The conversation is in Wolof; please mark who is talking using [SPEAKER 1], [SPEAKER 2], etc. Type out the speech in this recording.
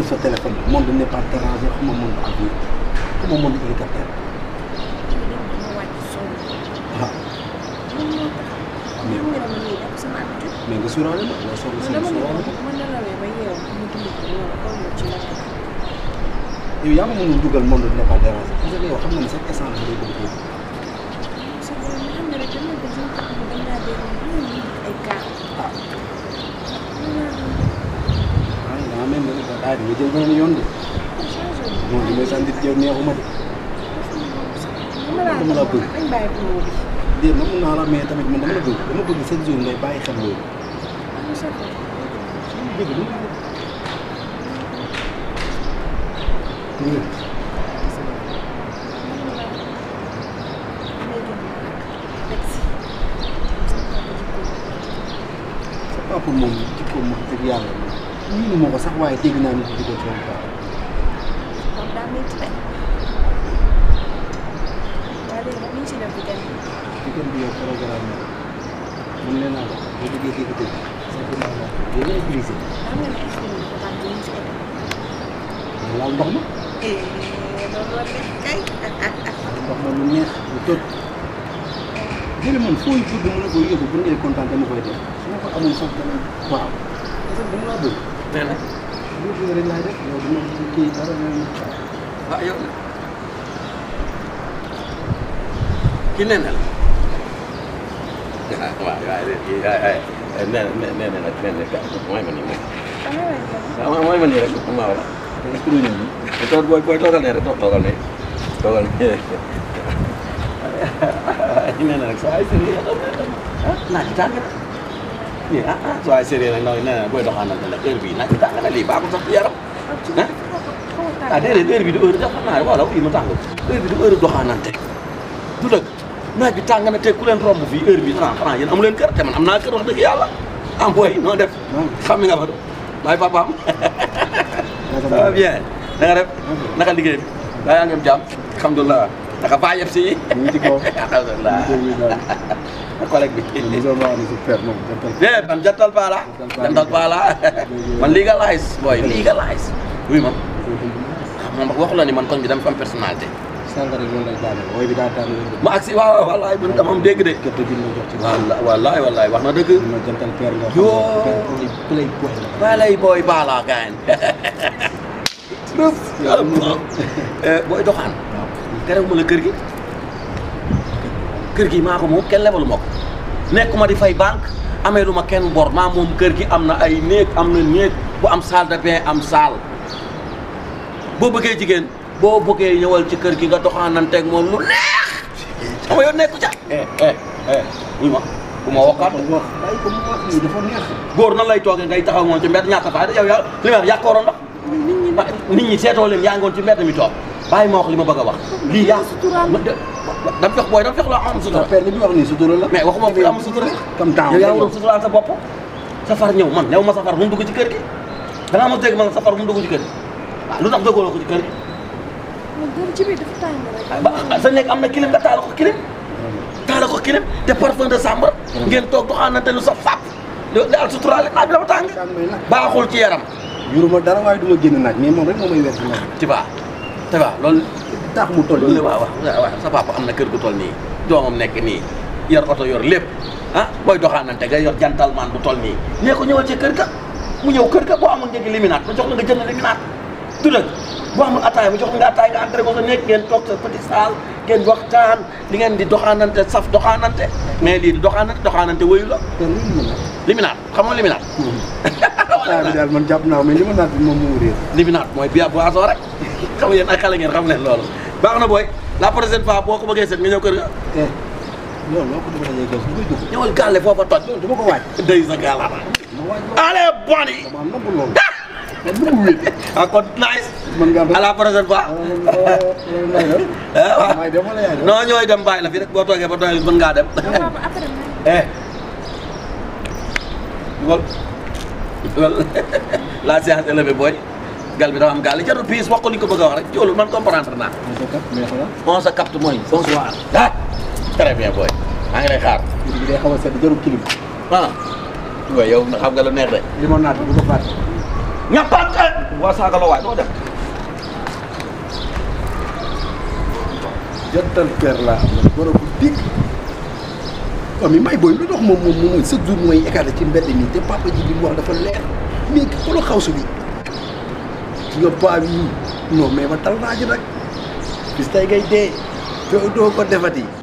[SPEAKER 1] sa téléphone monde n'est pas dérangé xuma monde avion xuma monde hélicoptère. ah. mais nga sóoraale ma loo soxla si sóoraale ma. yow yaa ma mënul dugal monde n'est pas dérangé parce que yow xam nga ne chaque instant bi day bëgg daa mel ni daa di nga jël beneen yoon de moom li may sant yow neexuma de dama la bëgg déet na mun naa la mais tamit man dama la bëgg chaque jour ngay bàyyi xel loolu dëgg sa papa moom jikkoom wax dëgg yàlla miinu ma ko sax waaye dégg naa nit di ko coono quoi. weekend bi yow programme mun nee naa la boo bëggee dégg dégg simplement la yow ngay utilisé. laal ndox ma. ndox ma lu neex lu toj. jëli man foo yu bëgg mën a ko yóbbu bu ngay kontaan dama koy def su ma ko amul sax tamit waaw parce que dama laa bëgg.
[SPEAKER 2] nee na.
[SPEAKER 1] loolu rek laay def yow dama kii dara
[SPEAKER 2] waaw yow kii nee na la. waaw waaw nee na nag mooy ma nii moom. waaw mooy ma nii rek ma wala.
[SPEAKER 1] est-ce que ñu
[SPEAKER 2] toog booy toogal ne rek toogal ne toogal ne nee na rek soo ay sérieux ah naaj bi tàng na nii soo ay sérieux nag nee na booy doxaanal la heure bii naaj bi tàng na lii baaxul sax ci yaram déedéet heure bi du heure def xam naa wala fii mu tàng heure bi du heure doxaanante du dëgg naaj bi tàng na te ku leen romb fii heure bi franc yéen amu leen kër te man am naa kër wax dëgg yàlla am booy noo def xam nga fa do maay papaam ça va bien na nga def naka liggéey bi daa yaa ngi am jàmm alhamdulilah naka baa yëpp si
[SPEAKER 1] ngi ci kaw
[SPEAKER 2] alhamdulilah collègue bi man jantal bala man legalize booy legalize oui man moom waxu la ni man koñ bi dama fi am personnalité
[SPEAKER 1] sànqare loolu lay daane wooy bi daa daane
[SPEAKER 2] ma agsi waaw wallaay man dama am dégg de wallaay wax na dëgg
[SPEAKER 1] ma jantal père nga
[SPEAKER 2] yoo play boy bala gaañ booy doxaan terewuma la kër gi maa ko moom kenn lebalu ma ko nekkuma di fay banque amee lu ma kenn bor maa moom kër gi am na ay néeg am na néeg bu am salle de bain am salle boo bëggee jigéen boo bëggee ñëwal ci kër gi nga doxaananteeg moom lu neex sama yoon nekku ca wuy ma bu ma waxaat
[SPEAKER 1] bàyyi ko mu wax nii dafa neex
[SPEAKER 2] góor nan lay toogee ngay taxaw moom ci mbedd ñàkk fay yow yaa li ma wax yàqooroon la nit ñi seetoo leen yaa ngoon ci mbedd mi toog bàyyi ma wax li ma bëgg a wax lii yaa dama fex booy dama fex loo am sutura
[SPEAKER 1] père li mu wax nii sutura la
[SPEAKER 2] mais waxuma fi am sutura
[SPEAKER 1] comme temps
[SPEAKER 2] yow yaa waroon suturaal sa bopp safar ñëw man new ma safar bu mu dugg ci kër gi dangaa ma dégg man safar bu mu dugg ci kër gi waaw lu tax dëggoo ko ci kër gi sa nekk am na kilim nga taala ko kilim te parfum de chambre ngeen toog doxaanante lu sa fàpp daal suturaale naaj bi dafa tàng baaxul ci yaram
[SPEAKER 1] juruma dara waaye du ma génn naaj mais moom rek moo may weer
[SPEAKER 2] ci baa loolu
[SPEAKER 1] tax mu toll nii
[SPEAKER 2] waaw sa papa am na kër gu toll nii doomam nekk nii yor oto yor lépp booy doxaanante nga yor jantalmaan bu toll nii nee ko ñëwal ci kër ga mu ñëw kër ga boo amul njëgi liminaat ba jox la nga jënd liminaat du dëgg boo amul ataaya ba jox la nga ataaya nga entré ko sa nekk ngeen toog sa petit salle ngeen waxtaan li ngeen di doxaanante saf doxaanante mais lii di doxaanante wëyu la liminaat xam nga liminaat
[SPEAKER 1] bi daal man jàpp naa mais liminaat bi moom moo réer
[SPEAKER 2] liminaat mooy bière boisson rek xam ngeen ay xale ngeen xam leen loolu baax na booy la prochaine fois boo ko bëggee seet nga ñëw kër ga
[SPEAKER 1] loolu loo ko dugg dajee gos bu koy dugg
[SPEAKER 2] ñëwal gàlle foofa toj
[SPEAKER 1] loolu dama ko waaj
[SPEAKER 2] day sa gàllaata allez boni kon nice à la prochaine fois non ñooy dem bàyyi la fi rek boo toogee ba doyal mën ngaa dem la séance est levée booy gal bi dafa am gaal jarul piis wax ko li ko bëgg a wax rek joolu man comprendre naa on se capte mooy bonsoir très bien booy maa ngi lay xaar
[SPEAKER 1] bi day xaw a sedd jarul kilim
[SPEAKER 2] waaw yow xam nga lu neex de
[SPEAKER 1] li ma naat bu ko fàtte
[SPEAKER 2] ñàppaat waa saaga la waay doo dem.
[SPEAKER 1] jantal père laa am na borom bu dikk waaw mais may booy lu dox moom chaque jour mooy écarté ci mbedd mi te papa ji bi mu wax dafa leer mais xoolal xawsu bi ci nga paa bi non mais ma tal naa ji nag bis tey ngay dee te doo ko defati